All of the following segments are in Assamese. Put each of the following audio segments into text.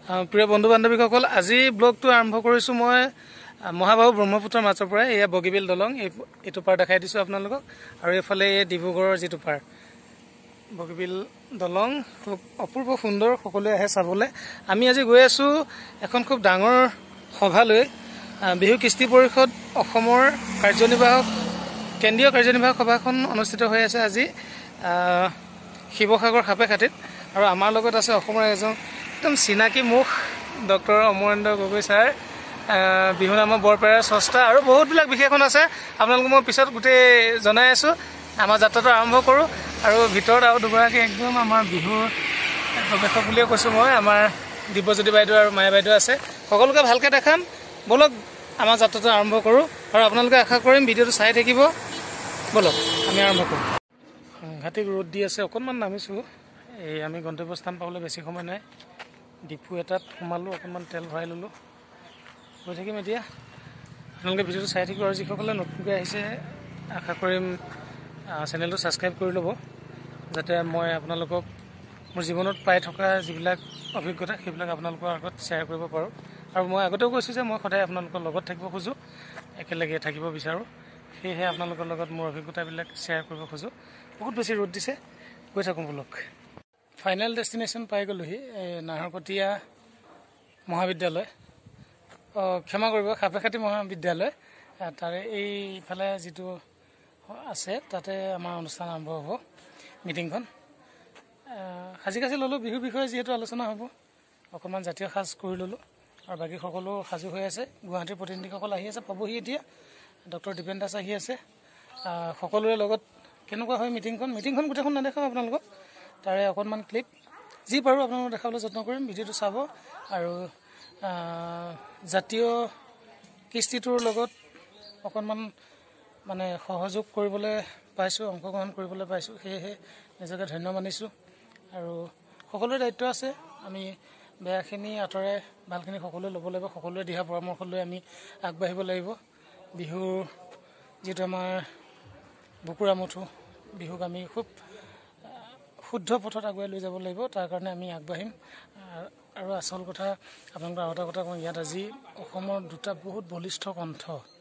প্ৰিয় বন্ধু বান্ধৱীসকল, আজি ব্লগটো আৰম্ভ কৰিছোঁ মই মহাবাহু ব্ৰহ্মপুত্ৰৰ মাজৰ পৰা। এয়া বগীবিল দলং, এইটো পাৰ দেখাই দিছোঁ আপোনালোকক। আৰু এইফালে এই ডিব্ৰুগড়ৰ যিটো পাৰ, বগীবিল দলং খুব অপূৰ্ব সুন্দৰ, সকলোৱে আহে চাবলৈ। আমি আজি গৈ আছোঁ এখন খুব ডাঙৰ সভালৈ। বিহু কৃষ্টি পৰিষদ অসমৰ কেন্দ্ৰীয় কাৰ্যনিৰ্বাহক সভাখন অনুষ্ঠিত হৈ আছে আজি শিৱসাগৰ সাপেখাতিত। আৰু আমাৰ লগত আছে অসমৰ এজন একদম চিনাকি মুখ, ডক্টৰ অমৰেন্দ্ৰ গগৈ ছাৰ, বিহু নামৰ বৰপেৰাৰ স্ৰষ্টা, আৰু বহুতবিলাক বিশেষণ আছে। আপোনালোকক মই পিছত গোটেই জনাই আছোঁ। আমাৰ যাত্ৰাটো আৰম্ভ কৰোঁ। আৰু ভিতৰত আৰু দুগৰাকী একদম আমাৰ বিহুৰ গৱেষক বুলিয়ে কৈছোঁ মই, আমাৰ দিব্যজ্যোতি বাইদেউ আৰু মায়া বাইদেউ আছে। সকলোকে ভালকৈ দেখাম, ব'লক আমাৰ যাত্ৰাটো আৰম্ভ কৰোঁ। আৰু আপোনালোকে আশা কৰিম ভিডিঅ'টো চাই থাকিব। ব'লক আমি আৰম্ভ কৰোঁ। সাংঘাতিক ৰ'দ দি আছে, অকণমান নামিছোঁ। এই আমি গন্তব্যস্থান পাবলৈ বেছি সময় নাই। ডিপু এটাত সোমালোঁ, অকণমান তেল ভৰাই ল'লোঁ, গৈ থাকিম এতিয়া। আপোনালোকে ভিডিঅ'টো চাই থাকিব। আৰু যিসকলে নতুনকৈ আহিছে আশা কৰিম চেনেলটো ছাবস্ক্ৰাইব কৰি ল'ব, যাতে মই আপোনালোকক মোৰ জীৱনত পাই থকা যিবিলাক অভিজ্ঞতা সেইবিলাক আপোনালোকৰ আগত শ্বেয়াৰ কৰিব পাৰোঁ। আৰু মই আগতেও কৈছোঁ যে মই সদায় আপোনালোকৰ লগত থাকিব খোজোঁ, একেলগে থাকিব বিচাৰোঁ। সেয়েহে আপোনালোকৰ লগত মোৰ অভিজ্ঞতাবিলাক শ্বেয়াৰ কৰিব খোজোঁ। বহুত বেছি ৰ'দ দিছে, গৈ থাকোঁ ব্লগ। ফাইনেল ডেষ্টিনেশ্যন পাই গ'লোহি, নাহৰকটীয়া মহাবিদ্যালয়, ক্ষমা কৰিব, সাপেখাতি মহাবিদ্যালয়। তাৰে এইফালে যিটো আছে তাতে আমাৰ অনুষ্ঠান আৰম্ভ হ'ব, মিটিংখন। সাজি কাচি ল'লোঁ, বিহুৰ বিষয়ে যিহেতু আলোচনা হ'ব, অকণমান জাতীয় সাজ কৰি ল'লোঁ। আৰু বাকী সকলো সাজু হৈ আছে। গুৱাহাটীৰ প্ৰতিনিধিসকল আহি আছে, পাবহি এতিয়া। ডক্টৰ দীপেন দাস আহি আছে। সকলোৰে লগত কেনেকুৱা হয় মিটিংখন গোটেইখন নেদেখাওঁ আপোনালোকক, তাৰে অকণমান ক্লিপ যি পাৰোঁ আপোনালোকক দেখাবলৈ যত্ন কৰিম। ভিডিঅ'টো চাব। আৰু জাতীয় কৃষ্টিটোৰ লগত অকণমান মানে সহযোগ কৰিবলৈ পাইছোঁ, অংশগ্ৰহণ কৰিবলৈ পাইছোঁ, সেয়েহে নিজকে ধন্য মানিছোঁ। আৰু সকলোৰে দায়িত্ব আছে, আমি বেয়াখিনি আঁতৰাই ভালখিনি সকলোৱে ল'ব লাগিব। সকলোৱে দিহা পৰামৰ্শ লৈ আমি আগবাঢ়িব লাগিব। বিহুৰ যিটো আমাৰ বুকুৰ আমঠু, বিহুক আমি খুব শুদ্ধ পথত আগুৱাই লৈ যাব লাগিব। তাৰ কাৰণে আমি আগবাঢ়িম। আৰু আচল কথা আপোনালোকৰ আৰু এটা কথা কওঁ, ইয়াত আজি অসমৰ দুটা বহুত বলিষ্ঠ কণ্ঠ,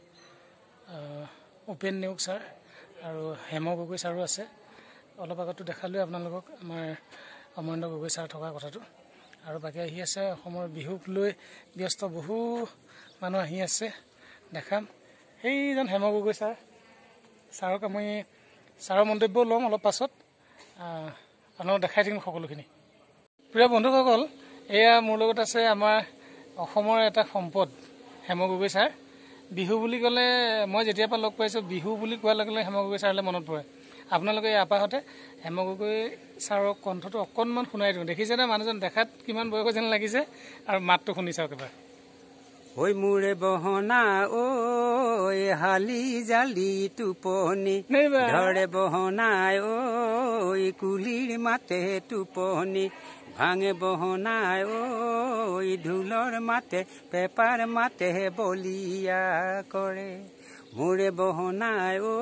উপেন নেওগ ছাৰ আৰু হেম গগৈ ছাৰো আছে। অলপ আগতো দেখালোৱে আপোনালোকক আমাৰ অমৰেন্দ্ৰ গগৈ ছাৰ থকা কথাটো। আৰু বাকী আহি আছে অসমৰ বিহুক লৈ ব্যস্ত বহু মানুহ আহি আছে, দেখাম। সেইজন হেম গগৈ ছাৰক আমি ছাৰৰ মন্তব্য ল'ম অলপ পাছত, আপোনালোকক দেখাই থাকিম সকলোখিনি। প্ৰিয় বন্ধুসকল, এয়া মোৰ লগত আছে আমাৰ অসমৰ এটা সম্পদ, হেম গগৈ ছাৰ। বিহু বুলি ক'লে মই যেতিয়াৰ পৰা লগ পাইছোঁ, বিহু বুলি কোৱাৰ লগে লগে হেম গগৈ ছাৰলৈ মনত পৰে। আপোনালোকে এই আপাহতে হেম গগৈ ছাৰৰ কণ্ঠটো অকণমান শুনাই দিওঁ। দেখিছেনে মানুহজন দেখাত কিমান বয়স যেন লাগিছে, আৰু মাতটো শুনি চাওক এবাৰ। ঐ মোৰে বহনা ঐ হালি জালি টোপনি ধৰে বহনাই ঐ কুলিৰ মাতে টোপনি ভাঙে বহনাই ঐ ঢোলৰ মাতে পেপাৰ মাতে বলিয়া কৰে মোৰে বহনাই ঐ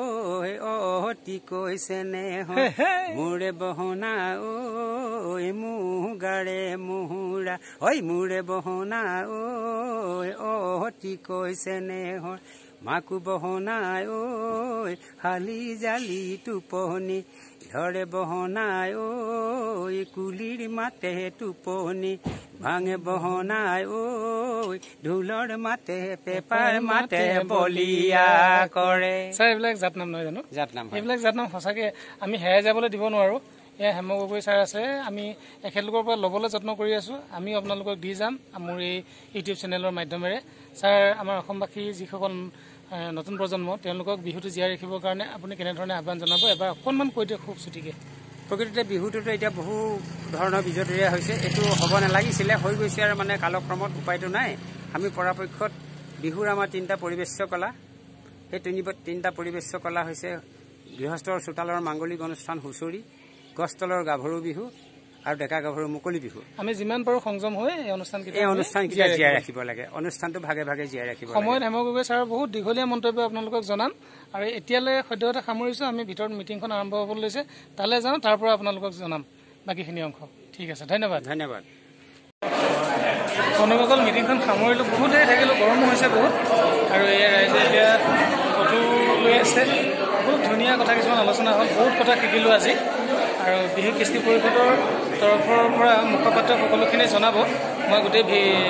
অতিকৈ চেনেহ মোৰে বহনা ঐ মুগাৰে মুহুৰা ঐ মোৰে বহনা ঐ অতিকৈ চেনেহ মাকো বহনাই ঐ হালি জালি টোপনি ধৰে বহনাই ঐ কুলিৰ মাতে টোপনি ভাঙে বহনাই ঐ ঢোলৰ মাতে পেপাৰ মাতে বলিয়া কৰে। ছাৰ এইবিলাক জাতনাম নহয় জানো? জাতনাম, এইবিলাক জাতনাম সঁচাকৈ আমি হেৰাই যাবলৈ দিব নোৱাৰোঁ। এয়া হেম গগৈ ছাৰ আছে, আমি এখেতলোকৰ পৰা ল'বলৈ যত্ন কৰি আছোঁ। আমিও আপোনালোকক দি যাম মোৰ এই ইউটিউব চেনেলৰ মাধ্যমেৰে। ছাৰ, আমাৰ অসমবাসী যিসকল নতুন প্ৰজন্ম, তেওঁলোকক বিহুটো জীয়াই ৰাখিবৰ কাৰণে আপুনি কেনেধৰণে আহ্বান জনাব, এবাৰ অকণমান কৈ দিয়ক খুব চুটিকৈ। প্ৰকৃততে বিহুটোতো এতিয়া বহু ধৰণৰ বিজতৰীয়া হৈছে, এইটো হ'ব নালাগিছিলে, হৈ গৈছে আৰু মানে কালক্ৰমত উপায়টো নাই। আমি পৰাপক্ষত বিহুৰ আমাৰ তিনিটা পৰিৱেশ্য কলা, সেই তিনিটা পৰিৱেশ্য কলা হৈছে গৃহস্থৰ চোতালৰ মাংগলিক অনুষ্ঠান হুঁচৰি, গছতলৰ গাভৰু বিহু আৰু ডেকা গাভৰু মুকলি বিহু। আমি যিমান পাৰোঁ সংযম হৈ এই অনুষ্ঠানকেইটা জীয়াই ৰাখিব লাগে, অনুষ্ঠানটো ভাগে ভাগে জীয়াই ৰাখিব লাগে। সময়ত হেম গগৈ ছাৰৰ বহুত দীঘলীয়া মন্তব্য আপোনালোকক জনাম। আৰু এতিয়ালৈ সদ্যহতে সামৰিছোঁ, আমি ভিতৰত মিটিংখন আৰম্ভ হ'বলৈ লৈছে, তালৈ যাওঁ, তাৰ পৰা আপোনালোকক জনাম বাকীখিনি অংশ। ঠিক আছে, ধন্যবাদ। ধন্যবাদ। বন্ধুসকল মিটিংখন সামৰিলোঁ, বহুত দেৰি থাকিলোঁ, গৰমো হৈছে বহুত। আৰু এই ৰাইজে এতিয়া ফটো লৈ আছে, বহুত ধুনীয়া কথা কিছুমান আলোচনা হ'ল, বহুত কথা শিকিলোঁ আজি। আৰু বিহু কৃষ্টি পৰিষদৰ তৰফৰ পৰা মুখপাত্ৰ সকলোখিনি জনাব। মই গোটেই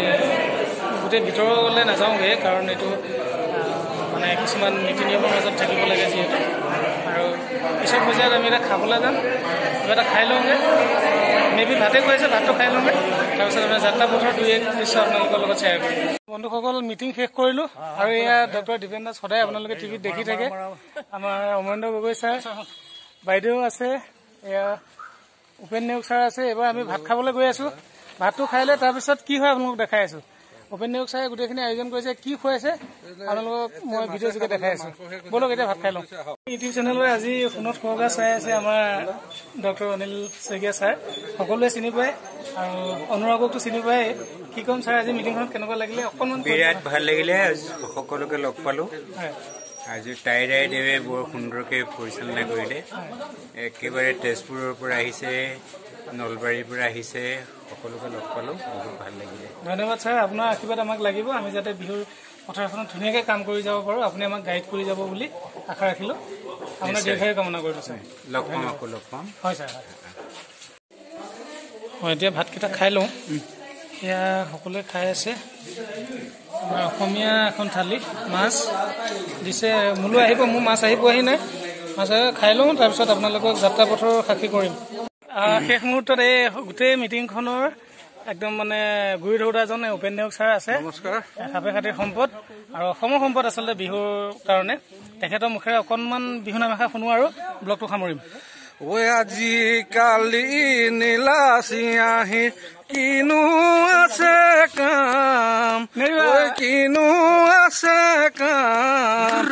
ভিতৰলৈ নাযাওঁগৈ, কাৰণ এইটো মানে কিছুমান নীতি নিয়মৰ মাজত থাকিব লাগে যিহেতু। আৰু পিছৰ পৰ্যায়ত আমি এটা খাবলৈ যাম, কিবা এটা খাই লওঁগৈ, মেবি ভাতে খুৱাইছে, ভাতটো খাই লওঁগৈ, তাৰপিছত আপোনাৰ যাত্ৰা পথৰ 2-1 দৃশ্য আপোনালোকৰ লগত শ্বেয়াৰ কৰিম। বন্ধুসকল মিটিং শেষ কৰিলোঁ, আৰু এয়া ডক্টৰ দীপেন দাস সদায় আপোনালোকে টিভিত দেখি থাকে, আমাৰ অমৰেন্দ্ৰ গগৈ ছাৰ, বাইদেউ আছে, এয়া উপেন নেওগ ছাৰ আছে। এইবাৰ আমি ভাত খাবলৈ গৈ আছোঁ, ভাতটো খাই লৈ তাৰপিছত কি হয় আপোনালোকক দেখাই আছোঁ। উপেন নেওগ ছাৰে গোটেইখিনি আয়োজন কৰিছে, কি খুৱাইছে আপোনালোকক মই ভিডিঅ' যোগে দেখাই আছোঁ। ব'লক এতিয়া ভাত খাই লওঁ। ইউটিউব চেনেললৈ আজি ফোনত সহকাৰ চাই আছে আমাৰ ডক্টৰ অনিল শইকীয়া ছাৰ, সকলোৱে চিনি পায়, আৰু অনুৰাগকতো চিনি পায়। কি ক'ম ছাৰ, আজি মিটিংখনত কেনেকুৱা লাগিলে অকণমান? বিৰাট ভাল লাগিলে, সকলোকে লগ পালোঁ। আজি টাইডাইদেৱে বৰ সুন্দৰকৈ পৰিচালনা কৰিলে। একেবাৰে তেজপুৰৰ পৰা আহিছে, নলবাৰীৰ পৰা আহিছে, সকলোকে লগ পালোঁ, বহুত ভাল লাগিলে। ধন্যবাদ ছাৰ, আপোনাৰ আশীৰ্বাদ আমাক লাগিব, আমি যাতে বিহুৰ পথাৰখনত ধুনীয়াকৈ কাম কৰি যাব পাৰোঁ, আপুনি আমাক গাইড কৰি যাব বুলি আশা ৰাখিলোঁ। আপোনাৰ দীৰ্ঘায়ু কামনা কৰিলোঁ ছাৰ। লগ পাম, আকৌ লগ পাম। হয় ছাৰ, হয়। মই এতিয়া ভাতকেইটা খাই লওঁ। এয়া সকলোৱে খাই আছে, আমাৰ অসমীয়া এখন থালি, মাছ দিছে, মোলৈ আহিব, মোৰ মাছ আহি পোৱাহি নাই, মাছ খাই লওঁ, তাৰপিছত আপোনালোকক যাত্ৰা পথৰ সাক্ষী কৰিম। শেষ মুহূৰ্তত এই গোটেই মিটিংখনৰ একদম মানে গুৰি ধৰোঁতাজন উপেন নেওগ ছাৰ আছে। নমস্কাৰ। সাপেখাতিৰ সম্পদ আৰু অসমৰ সম্পদ আচলতে বিহুৰ কাৰণে। তেখেতৰ মুখেৰে অকণমান বিহুনাম এষাৰ শুনো আৰু ব্লগটো সামৰিম। আজিকালি নীলা চিয়াহী কিনো আছে কাম, কিনো আছে কাম,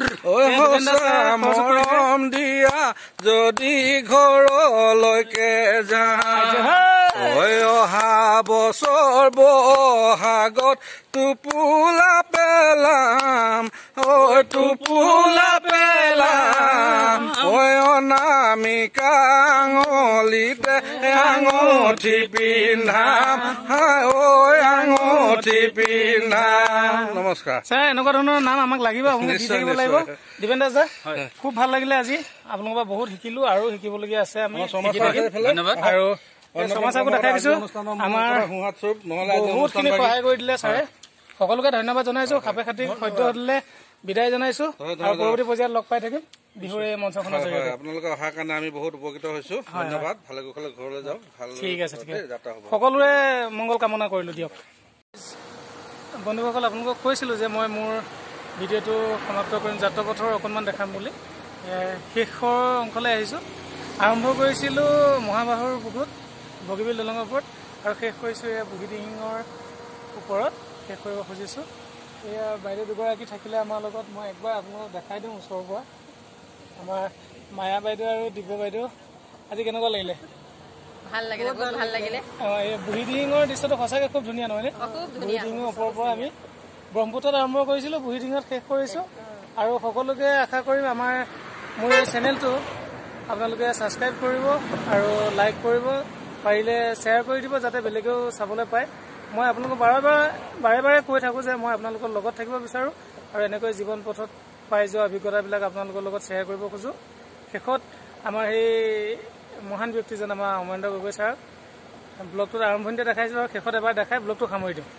মৰম দিয়া যদি ঘৰলৈকে যায়, অহা বছৰ বহাগত টোপোলা পেলাম, টোপোলা পেলাম, অনামিকা আঙুলিতে আঙুঠি পিন্ধাম, আঙুঠি পিন্ধাম। নমস্কাৰ ছাৰ, এনেকুৱা ধৰণৰ নাম আমাক লাগিব, আপুনি দি থাকিব লাগিব। দীপেন দাস দা, খুব ভাল লাগিলে আজি, আপোনালোকৰ পৰা বহুত শিকিলোঁ আৰু শিকিবলগীয়া আছে। আমি ধন্যবাদ। আৰু সমাজকো দেখাই দিছোঁ, আমাৰ বহুতখিনি সহায় কৰি দিলে ছাৰে, সকলোকে ধন্যবাদ জনাইছোঁ। সাপেখাতি সদ্য দিলে বিদায় জনাইছোঁ, আৰু পৰৱৰ্তী পৰ্যায়ত লগ পাই থাকিম বিহুৰ এই মঞ্চখনৰ জৰিয়তে। আপোনালোকে অহাৰ কাৰণে আমি বহুত উপকৃত হৈছোঁ, ধন্যবাদ। ভালে কুশলে ঘৰলৈ যাওঁ। ঠিক আছে, ঠিক আছে, সকলোৰে মংগল কামনা কৰিলোঁ, দিয়ক। বন্ধুসকল, আপোনালোকক কৈছিলোঁ যে মই মোৰ ভিডিঅ'টো সমাপ্ত কৰিম, যাত্ৰা পথৰ অকণমান দেখাম বুলি। শেষৰ অংশলৈ আহিছোঁ। আৰম্ভ কৰিছিলোঁ মহাবাহুৰ বুকুত, বগীবিল দলঙৰ ওপৰত, আৰু শেষ কৰিছোঁ এয়া বুঢ়ীদিহিঙৰ ওপৰত শেষ কৰিব খুজিছোঁ। এয়া বাইদেউ দুগৰাকী থাকিলে আমাৰ লগত, মই একবাৰ আপোনালোকক দেখাই দিওঁ ওচৰৰ পৰা। আমাৰ মায়া বাইদেউ আৰু দিব্য বাইদেউ, আজি কেনেকুৱা লাগিলে? ভাল লাগিলে, বহুত ভাল লাগিলে। এই বুঢ়ীদিহিঙৰ দৃশ্যটো সঁচাকৈ খুব ধুনীয়া নহয়নে? বুঢ়ীদিহিঙৰ ওপৰৰ পৰা আমি ব্ৰহ্মপুত্ৰত আৰম্ভ কৰিছিলোঁ, বুঢ়ীদিহিঙত শেষ কৰিছোঁ। আৰু সকলোকে আশা কৰিম মোৰ এই চেনেলটো আপোনালোকে ছাবস্ক্ৰাইব কৰিব আৰু লাইক কৰিব, পাৰিলে শ্বেয়াৰ কৰি দিব, যাতে বেলেগেও চাবলৈ পায়। মই আপোনালোকক বাৰে বাৰে কৈ থাকোঁ যে মই আপোনালোকৰ লগত থাকিব বিচাৰোঁ, আৰু এনেকৈ জীৱন পথত পাই যোৱা অভিজ্ঞতাবিলাক আপোনালোকৰ লগত শ্বেয়াৰ কৰিব খোজোঁ। শেষত আমাৰ সেই মহান ব্যক্তিজন আমাৰ অমৰেন্দ্ৰ গগৈ ছাৰ ব্লগটোত আৰম্ভণিতে দেখাইছিলোঁ, আৰু শেষত এবাৰ দেখাই ব্লগটো সামৰি দিওঁ।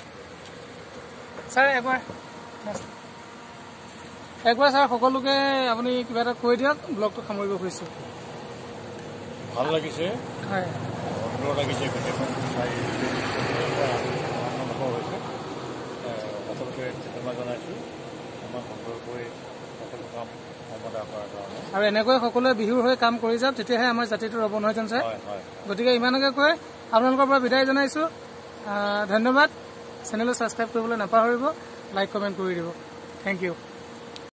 ছাৰ একবাৰ ছাৰ সকলোকে আপুনি কিবা এটা কৈ দিয়ক, ব্লগটো সামৰিব খুজিছোঁ। ভাল লাগিছে, হয়, সুন্দৰ লাগিছে, গোটেইখন চাই আনন্দ হৈছে। সকলোকে ধন্যবাদ জনাইছোঁ, ইমান সুন্দৰকৈ সকলো কাম সম্পাদন কৰাৰ কাৰণে। আৰু এনেকৈ সকলোৱে বিহুৰ হৈ কাম কৰি যাওক, তেতিয়াহে আমাৰ জাতিটোৰ অৱন হয় যেন ছাৰ। গতিকে ইমানকে কৈ আপোনালোকৰ পৰা বিদায় জনাইছোঁ, ধন্যবাদ। চেনেলটো ছাবস্ক্ৰাইব কৰিবলৈ নাপাহৰিব, লাইক কমেণ্ট কৰি দিব। Thank U.